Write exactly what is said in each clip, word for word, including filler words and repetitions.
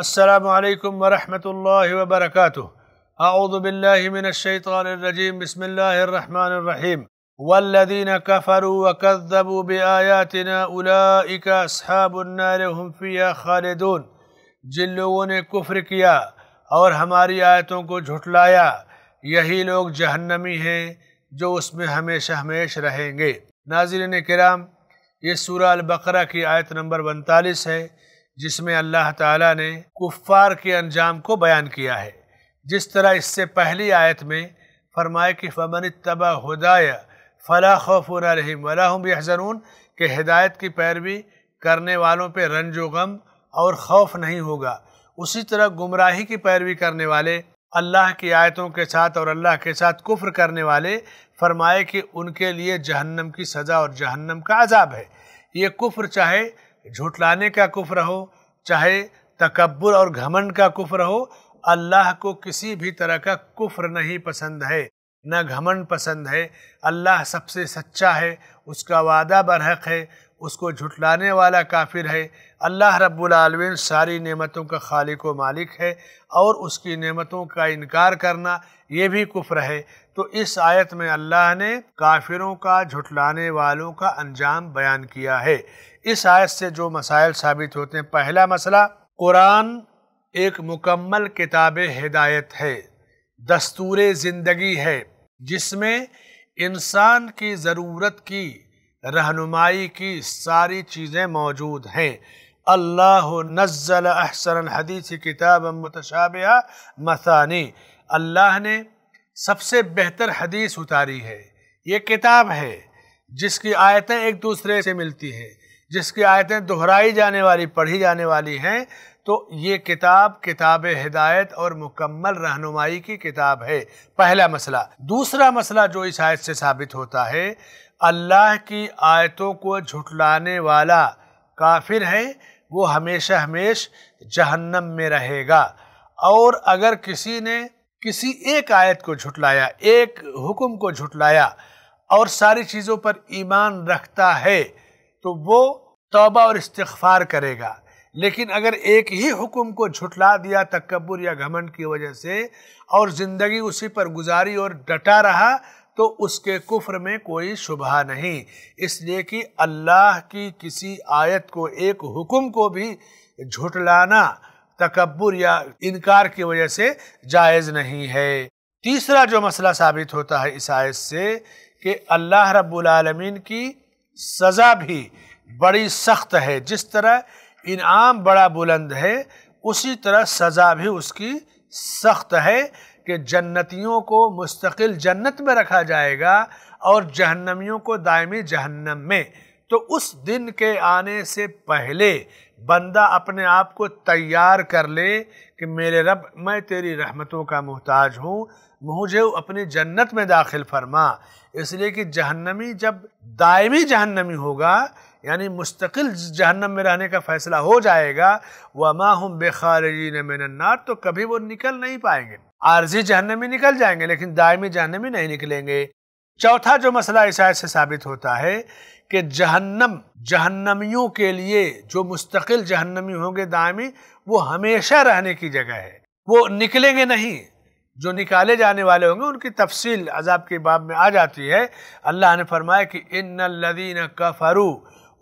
السلام علیکم ورحمۃ اللہ وبرکاتہ۔ اعوذ باللہ من الشیطان الرجیم، بسم اللہ الرحمن الرحیم۔ والذین کفروا وکذبوا بآیاتنا اولئک اصحاب النار هم فیہا خالدون۔ جن لوگوں نے کفر کیا اور ہماری آیتوں کو جھٹلایا، یہی لوگ جہنمی ہیں جو اس میں ہمیشہ ہمیشہ رہیں گے۔ ناظرین کرام، یہ سورہ البقرہ کی آیت نمبر انتالیس ہے، جس میں اللہ تعالیٰ نے کفار کے انجام کو بیان کیا ہے۔ جس طرح اس سے پہلی آیت میں فرمایا کہ فَمَنِ اتَّبَعَ هُدَايَ فَلَا خَوْفٌ عَلَيْهِمْ وَلَا هُمْ يَحْزَنُونَ، کہ ہدایت کی پیروی کرنے والوں پہ رنج و غم اور خوف نہیں ہوگا۔ اسی طرح گمراہی کی پیروی کرنے والے، اللہ کی آیتوں کے ساتھ اور اللہ کے ساتھ کفر کرنے والے، فرمائے کہ ان کے لیے جہنم کی سزا اور جہنم کا عذاب ہے۔ یہ کفر چاہے جھٹلانے کا کفر ہو، چاہے تکبر اور گھمنڈ کا کفر ہو، اللہ کو کسی بھی طرح کا کفر نہیں پسند ہے، نہ گھمنڈ پسند ہے۔ اللہ سب سے سچا ہے، اس کا وعدہ برحق ہے، اس کو جھٹلانے والا کافر ہے۔ اللہ رب العالمین ساری نعمتوں کا خالق و مالک ہے، اور اس کی نعمتوں کا انکار کرنا یہ بھی کفر ہے۔ تو اس آیت میں اللہ نے کافروں کا، جھٹلانے والوں کا انجام بیان کیا ہے۔ اس آیت سے جو مسائل ثابت ہوتے ہیں، پہلا مسئلہ، قرآن ایک مکمل کتاب ہدایت ہے، دستور زندگی ہے، جس میں انسان کی ضرورت کی رہنمائی کی ساری چیزیں موجود ہیں۔ اللہ نزل احسن الحدیث کتابا متشابہا مثانی، اللہ نے سب سے بہتر حدیث اتاری ہے۔ یہ کتاب ہے جس کی آیتیں ایک دوسرے سے ملتی ہیں، جس کی آیتیں دہرائی جانے والی، پڑھی جانے والی ہیں۔ تو یہ کتاب کتاب ہدایت اور مکمل رہنمائی کی کتاب ہے، پہلا مسئلہ۔ دوسرا مسئلہ جو اس آیت سے ثابت ہوتا ہے، اللہ کی آیتوں کو جھٹلانے والا کافر ہے، وہ ہمیشہ ہمیشہ جہنم میں رہے گا۔ اور اگر کسی نے کسی ایک آیت کو جھٹلایا، ایک حکم کو جھٹلایا اور ساری چیزوں پر ایمان رکھتا ہے، تو وہ توبہ اور استغفار کرے گا۔ لیکن اگر ایک ہی حکم کو جھٹلا دیا تکبر یا گھمنڈ کی وجہ سے، اور زندگی اسی پر گزاری اور ڈٹا رہا، تو اس کے کفر میں کوئی شبہ نہیں، اس لیے کہ اللہ کی کسی آیت کو، ایک حکم کو بھی جھٹلانا تکبر یا انکار کی وجہ سے جائز نہیں ہے۔ تیسرا جو مسئلہ ثابت ہوتا ہے اس آیت سے، کہ اللہ رب العالمین کی سزا بھی بڑی سخت ہے۔ جس طرح انعام بڑا بلند ہے، اسی طرح سزا بھی اس کی سخت ہے، کہ جنتیوں کو مستقل جنت میں رکھا جائے گا اور جہنمیوں کو دائمی جہنم میں۔ تو اس دن کے آنے سے پہلے بندہ اپنے آپ کو تیار کر لے کہ میرے رب، میں تیری رحمتوں کا محتاج ہوں، مجھے اپنی جنت میں داخل فرما۔ اس لیے کہ جہنمی جب دائمی جہنمی ہوگا، یعنی مستقل جہنم میں رہنے کا فیصلہ ہو جائے گا، وَمَا هُمْ بِخَارِجِينَ مِنَ النَّارِ، تو کبھی وہ نکل نہیں پائیں گے۔ عارضی جہنمی نکل جائیں گے، لیکن دائمی جہنمی نہیں نکلیں گے۔ چوتھا جو مسئلہ اس آیت سے ثابت ہوتا ہے، کہ جہنم جہنمیوں کے لیے، جو مستقل جہنمی ہوں گے دائمی، وہ ہمیشہ رہنے کی جگہ ہے، وہ نکلیں گے نہیں۔ جو نکالے جانے والے ہوں گے ان کی تفصیل عذاب کے باب میں آ جاتی ہے۔ اللہ نے فرمایا کہ ان الذین کفروا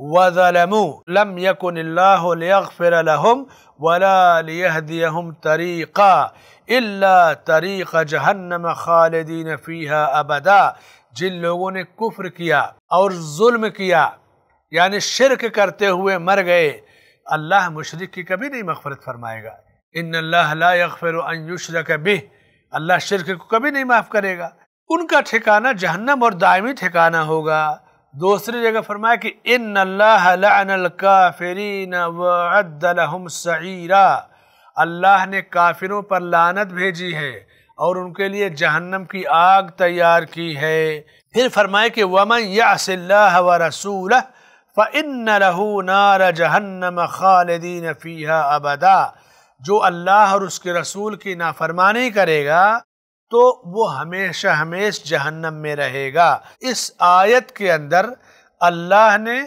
وظلموا لم یکن اللہ لیغفر لهم ولا لیہدیہم طریقا الا طریق جہنم خالدین فیہا ابدا۔ جن لوگوں نے کفر کیا اور ظلم کیا، یعنی شرک کرتے ہوئے مر گئے، اللہ مشرک کی کبھی نہیں مغفرت فرمائے گا۔ ان اللہ لا یغفر ان یشرک بہ، اللہ شرک کو کبھی نہیں معاف کرے گا۔ ان کا ٹھکانہ جہنم اور دائمی ٹھکانہ ہوگا۔ دوسری جگہ فرمایا کہ ان اللہ لعن الکافرین وعد لهم سعیرا، اللہ نے کافروں پر لعنت بھیجی ہے اور ان کے لیے جہنم کی آگ تیار کی ہے۔ پھر فرمایا کہ وَمَنْ يَعْصِ اللَّهَ وَرَسُولَهُ فَإِنَّ لَهُ نَارَ جَهَنَّمَ خَالِدِينَ فِيهَا أَبَدًا، جو اللہ اور اس کے رسول کی نافرمانی کرے گا تو وہ ہمیشہ ہمیشہ جہنم میں رہے گا۔ اس آیت کے اندر اللہ نے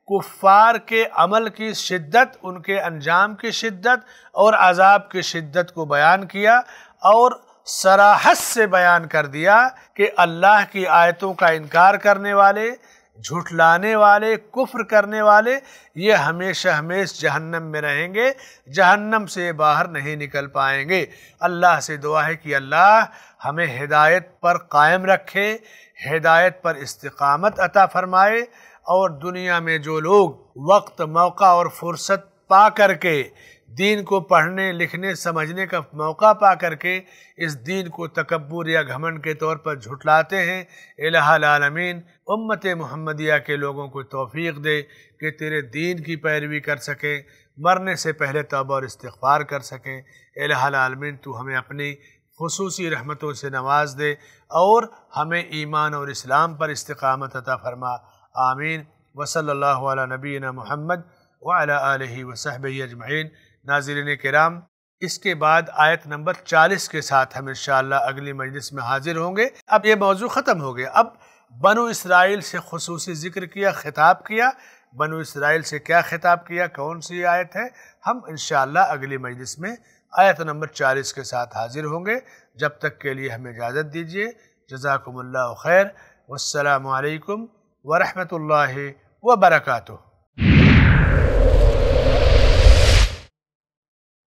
کفار کے عمل کی شدت، ان کے انجام کی شدت اور عذاب کی شدت کو بیان کیا، اور صراحت سے بیان کر دیا کہ اللہ کی آیتوں کا انکار کرنے والے، جھٹلانے والے، کفر کرنے والے یہ ہمیشہ ہمیش جہنم میں رہیں گے، جہنم سے باہر نہیں نکل پائیں گے۔ اللہ سے دعا ہے کہ اللہ ہمیں ہدایت پر قائم رکھے، ہدایت پر استقامت عطا فرمائے، اور دنیا میں جو لوگ وقت، موقع اور فرصت پا کر کے دین کو پڑھنے، لکھنے، سمجھنے کا موقع پا کر کے اس دین کو تکبر یا گھمنڈ کے طور پر جھٹلاتے ہیں، الہ العالمین امت محمدیہ کے لوگوں کو توفیق دے کہ تیرے دین کی پیروی کر سکیں، مرنے سے پہلے توبہ اور استغفار کر سکیں۔ الہ العالمین تو ہمیں اپنی خصوصی رحمتوں سے نواز دے اور ہمیں ایمان اور اسلام پر استقامت عطا فرما، آمین۔ وصلی اللہ علی نبینا محمد وعلی آلہ وصحبہ اجمعین۔ ناظرین کرام، اس کے بعد آیت نمبر چالیس کے ساتھ ہم انشاءاللہ اگلی مجلس میں حاضر ہوں گے۔ اب یہ موضوع ختم ہو گیا، اب بنو اسرائیل سے خصوصی ذکر کیا، خطاب کیا۔ بنو اسرائیل سے کیا خطاب کیا، کون سی آیت ہے، ہم انشاءاللہ اگلی مجلس میں آیت نمبر چالیس کے ساتھ حاضر ہوں گے۔ جب تک کے لیے ہمیں اجازت دیجیے، جزاکم اللہ خیر، والسلام علیکم ورحمۃ اللہ وبرکاتہ۔